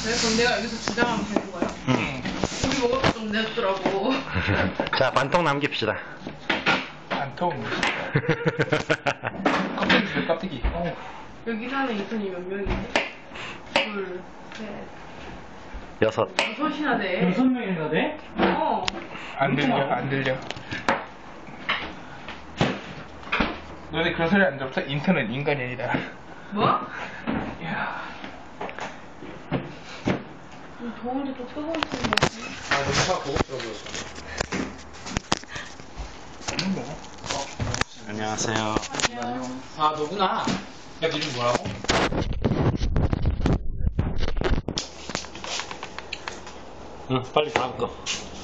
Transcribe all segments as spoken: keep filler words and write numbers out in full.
그럼 내가 여기서 주장하면 되는 거야? 응. 고기 먹을 거 좀 내었더라고. 자, 반통 남깁시다. 반통. 껍데기 몇 껍데기? 어. 여기 사는 인턴이 몇 명인데? 둘, 셋, 여섯. 여섯이나 돼. 여섯 명이나 돼? 어. 안 들려, 안 들려. 너네 그런 소리 안 들었어? 인턴은 인간이 아니다. 뭐? 이야. 더운데 또 뜨거운 술 먹지? 아, 너무 차가 고급스러워 보였어. 음, 뭐. 안녕하세요. 아, 너구나. 야, 너 이름 뭐라고? 응, 빨리 다음 거.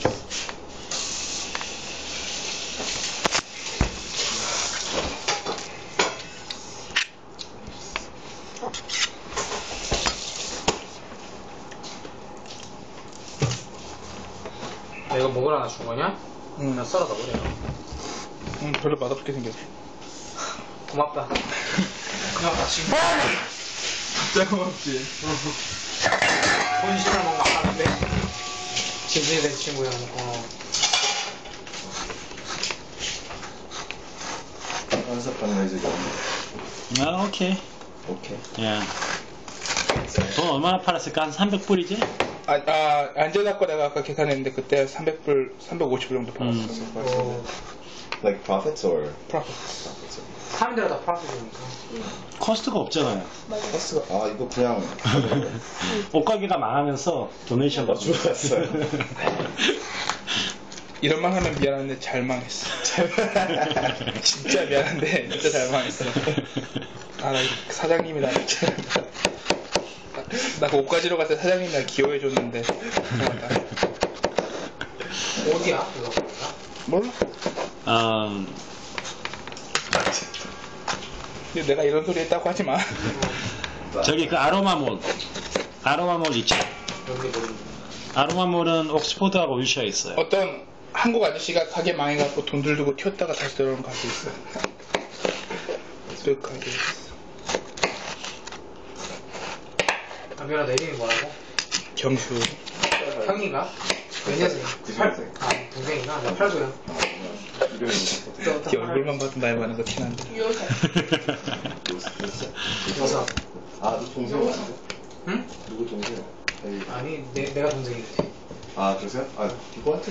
야, 이거 먹으라나 준 거냐? 응. 나 썰어서 버려. 응, 별로 맛없게 생겼어. 고맙다. 고맙다, 친구. 진짜 고맙지. 본심을 먹으면 아깝는데. 진심이 된 친구야. 어. 아, 오케이. 오케이. 야. 돈 얼마나 팔았을까? 한 삼백 불이지? 아, 아, 안젤라 거 내가 아까 계산했는데 그때 삼백 불, 삼백오십 불 정도 음. 받았었을 것 어. 같은데. Like profits or 프로피트. 하는 대로 다 프로핏이니까. 코스트가 없잖아요. 코스가 아 이거 그냥 옷가게가 망하면서 도네이션 나 죽었어요. 이런 말 하면 미안한데 잘 망했어. 진짜 미안한데 진짜 잘 망했어. 아, 나 사장님이 나 진짜 나그 옷 가지러 갈 때 사장님이 날 기여해줬는데 고맙다. 어디야? 그거? 몰라. 음, 근데 내가 이런 소리 했다고 하지 마. 저기 그 아로마몰. 아로마몰 있죠? 여기 모르는 아로마몰은 옥스포드하고 위시에 있어요. 어떤 한국 아저씨가 가게 망해갖고 돈 들고 튀었다가 다시 들어오는 가게 있어. 그 가게 있어. 아, 미안하다. 이름이 뭐라고? 경수. 형인가? 몇 년생? 구십년생. 아, 동생인가? 나 팔구요. 네 얼굴만 봐도 나이 많은 거 티난데. 요새. 여섯. 아, 너 동생 아닌데? 응? 누구 동생? 에이. 아니, 내, 내가 동생이지. 아, 그러세요? 아, 이거한테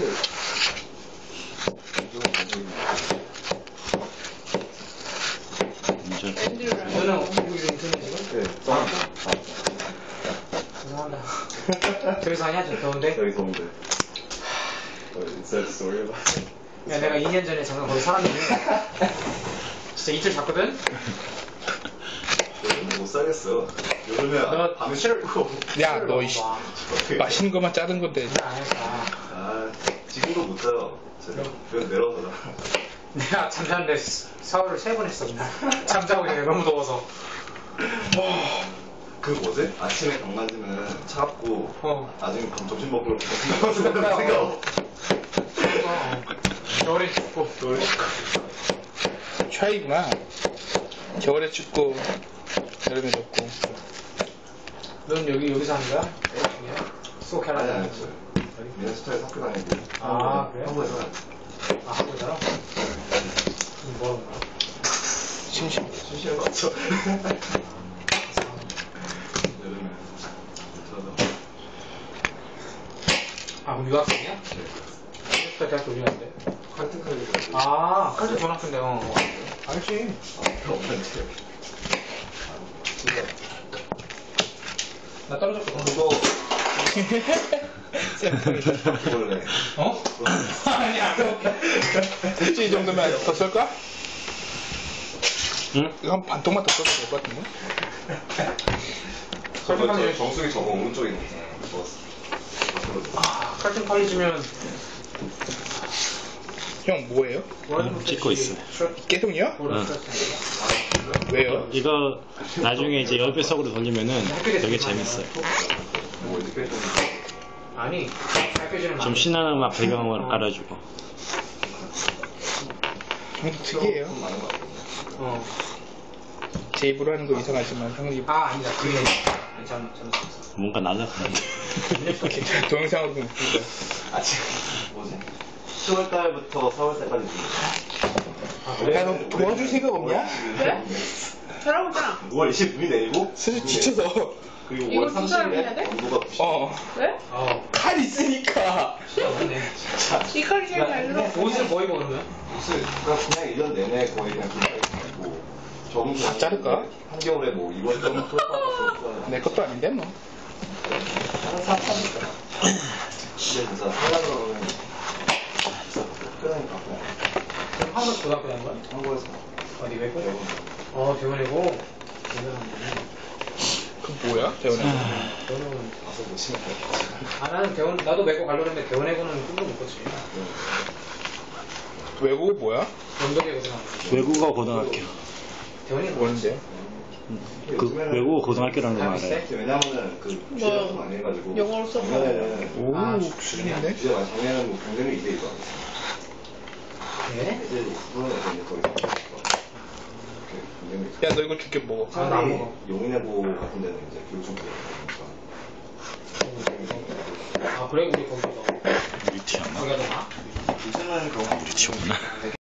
이제 앤드류랑. 너는 우리 인턴이 지금? 네, 짱. 죄송합니다. 저기서 하냐? 좀 더운데? 여기 더운데. Is that a story about it? 야, 내가 이 년 전에 잠깐 거기 살았는데 진짜 이틀 잤거든? 여름에 못 살겠어. 여름에 너 밤에 싫고. 야, 너 이씨. 맛있는 것만 짜는 건데. 진짜 안 했다. 아, 지금도 못 자요. 제가 그냥 내려서 자. 내가 잠자는데 샤워를 세 번 했어 그날. 잠자고 있는데 너무 더워서. 그 뭐지? 아침에 강만지면 차갑고 어. 나중에 밤 점심 먹으러 생각 생각 어. 겨울에 춥고. 차이구나. 겨울에 춥고 여름에 덥고. 넌 여기 여기서 하는 거야? 아니 소캐나다. 아니 저 미네소타에서 학교 다니고 아, 그래? 한국에서 아, 학교잖아? 뭐 하는 거야? 심심. 쉬시는 거 같죠? 여름에 저도 아, 그럼 유학생이야? 네. 대학교 어디 갔는데? 칼튼 칼리가 아, 칼도 좋은 학교인데, 어. 알지. 없는데 나 떨어졌거든. 그거 쌤통이다. 원래 어? 아니야. 일주일 정도면 더 쓸까? 응? 이거 한 반통만 더 써도 될 것 같은데? 저거 저 정수기 저거 오른쪽에 있는 거 좋았어. 아, 칼튼 칼리지면 형 뭐예요? 응, 찍고 있어요. 깨송이요? 응. 왜요? 이거 나중에 이제 열 배속으로 돌리면은 되게 재밌어요. 뭐 이렇게 좀 아니, 살펴지는 좀 신나는 음악 배경을 깔아주고. 형 특이해요. 많은 거 같아요. 어. 제 입으로 하는 거 이상하지만 형이 아, 아니다. 그게 괜찮은 괜찮았어. 뭔가 날라가는데. 동영상으로 보면 웃기다. 아 지금 뭐지? 시월 달부터 사월 달까지 아, 야, 너 도와줄 생각 없냐? 왜? 잘하고 있잖아. 오월 이십구 일 내리고 슬슬 지쳐서. 그리고 이거 오월 두 삼십 사람이 일에 해야 돼? 온도가 구십. 어. 왜? 어. 칼 있으니까. 맞네. 이 칼이 제일 잘 들어. 옷을 뭐 입어 그러면? 무슨 그러니까 그냥 일 년 내내 거의 그냥 기다리고 있고 적응 다 자를까? 한겨울에 뭐 이번 점 토요일 내 것도 아닌데, 뭐. 하는 사람 사니까. 근데 진짜 하려고 그러면 진짜 끝나니까 그냥 그럼 한국 고등학교 다닌 거야? 한국에서 어디 외고? 배우는 어 대원이고. 대원은 그 뭐야? 대원이. 대원은 가서 뭐 치면 돼. 아 나는 대원 나도 외고 가려고 했는데 대원외고는 꿈도 못 꿨지. 외국어 뭐야? 연덕에 고등학교. 외국어 고등학교. 대원이 뭐는데? 그 외국어 고등학교라는 거 알아요? 왜냐면은 그 뭐, 주제가 많이 해가지고 영어로 써서. 작년에는 오, 아, 수준인데? 주제가 많이 작년에는 뭐 경쟁률 이 대 이거 네? 이제 프로는 이제 거의 다 경쟁률 야, 너 이거 줄게 먹어. 아, 나안 먹어. 용인외고 같은 데는 이제 교육 좀 그러니까 아 그래 우리 거기서 유티였나? 거기가 더 나아? 요즘은 그런 거 유티였나?